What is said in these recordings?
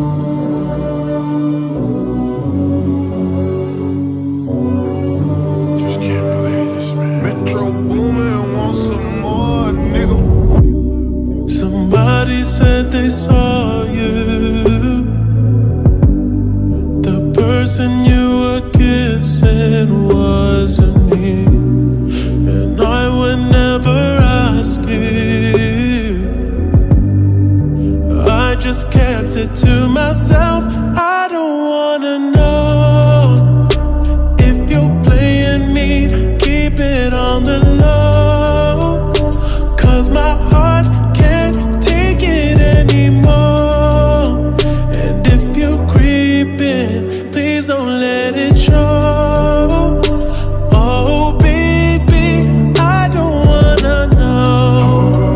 Just can't believe this, man. Metro Boomin wants some more, nigga. Somebody said they saw you. The person you were kissing wasn't me, and I would never ask you. I just kept it to myself. I don't wanna know if you're playing me. Keep it on the low, 'cause my heart can't take it anymore. And if you're creeping, please don't let it show. Oh baby, I don't wanna know.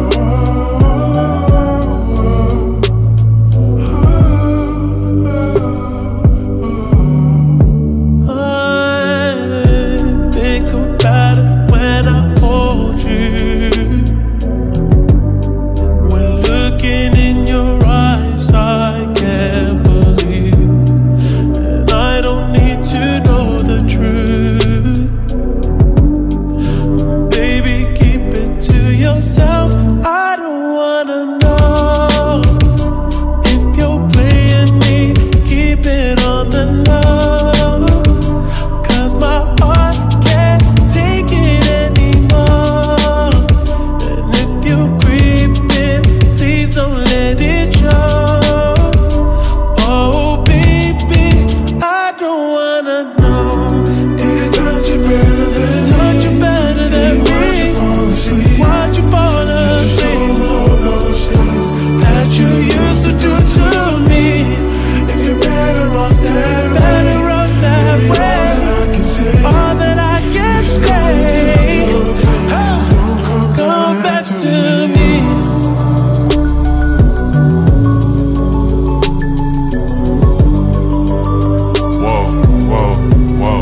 I think about it when I hold you. When looking in your eyes, I can't believe. And I don't need to know the truth. Baby, keep it to yourself. I don't wanna know if you're playing me. Keep it on the low, 'cause my heart can't take it anymore. And if you're creeping, please don't let it show. Oh baby, I don't wanna know. Did it touch you better than Touch you better than me. Why'd you fall asleep? all those things That you used to do to me. if you're better off that Better off that way. I can say All that I can say, come back to me. Whoa, whoa, whoa.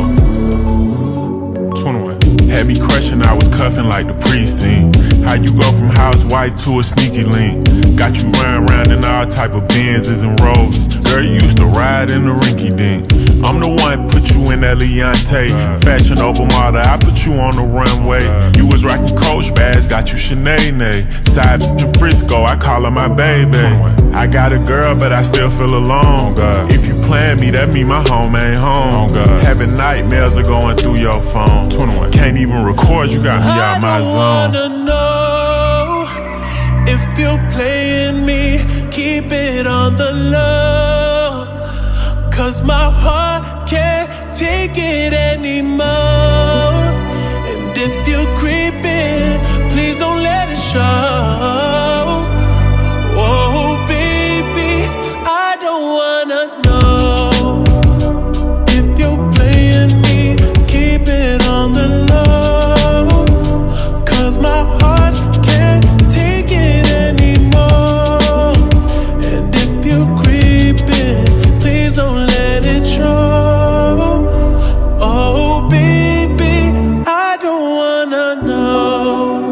21. Had me crushing, I was cuffing like the precinct. How you go from housewife to a sneaky link? Got you running around in all type of Benzes and Rolls. Girl, you used to ride in the rinky dink. I'm the one put you in that Leontay. Fashion over model, I put you on the runway. You was rocking Coach bags, got you Sinead. Side bitch in Frisco, I call her my baby. I got a girl, but I still feel alone. If you plan me, that mean my home ain't home. Having nightmares are going through your phone. 21. Can't even record, you got me out my I don't zone. wanna know if you're playing me. Keep it on the low, 'cause my heart can't take it anymore. And if you're creeping, please don't let it show. Oh baby, I don't wanna know if you're playing me. Keep it on the low, 'cause my heart can't take it anymore. And if you're creeping, please don't let it show. Oh baby, I don't wanna know.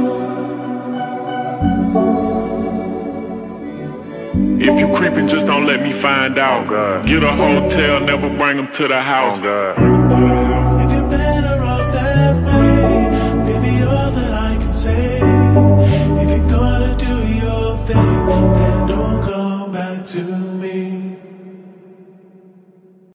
If you creeping, just don't let me find out. Get a hotel, never bring them to the house.